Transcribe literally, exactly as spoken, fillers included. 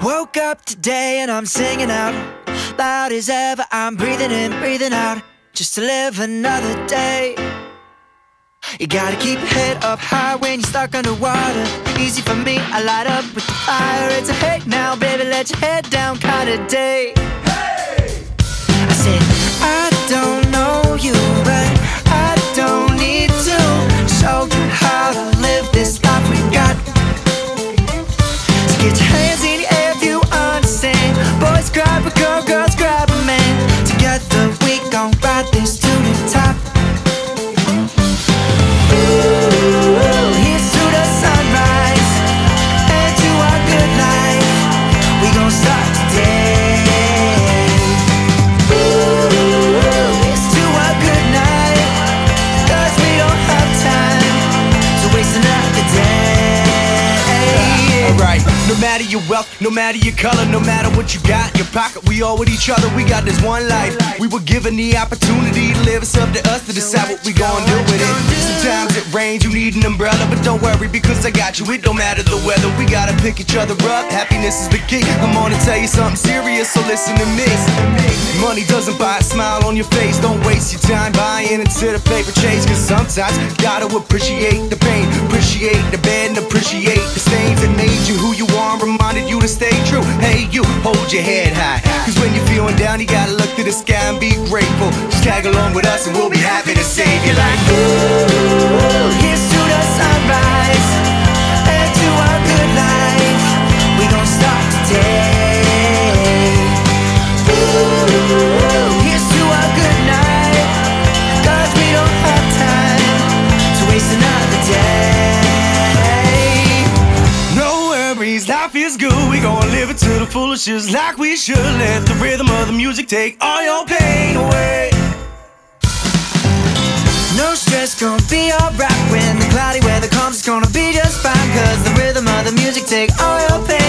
Woke up today and I'm singing out loud as ever. I'm breathing in, breathing out, just to live another day. You gotta keep your head up high when you're stuck underwater. Easy for me, I light up with the fire. It's a hey now, baby, let your head down kind of day. Hey! I said, I don't know you, but I don't need to show you how to live this life we got. So get your hands in the air if you understand. Boys grab a girl, girls grab a man. Together we gon' ride this to the top. Here's to the sunrise and to our good life. We gon' start today. Here's to our good night, 'cause we don't have time to waste another day. Alright, no matter your wealth, no matter your color, no matter what you got in your pocket, we all with each other, we got this one life. We were given the opportunity to live, it's up to us to decide what we gon' do with it. Sometimes it rains, you need an umbrella, but don't worry because I got you, it don't matter the weather. We gotta pick each other up, happiness is the key. I'm on to tell you something serious, so listen to me. Money doesn't buy a smile on your face, don't waste your time buying into the paper chase. Cause sometimes you gotta appreciate the pain, appreciate the bad and appreciate the stains that made you who you are and reminded you to stay true. Hey you, hold your head high, cause when you're feeling down you gotta look to the sky and be grateful. Just tag along with us and we'll be happy to save you. Like ooh, here's to the sunrise and to our good life. We gon' start today. Ooh, here's to our good night, 'cause we don't have time to waste another day. no worries, life is good, we gon' live it to the fullest just like we should. Let the rhythm of the music take all your pain away. No stress, gonna be alright when the cloudy weather comes. It's gonna be just fine, 'cause the rhythm of the music take all your pain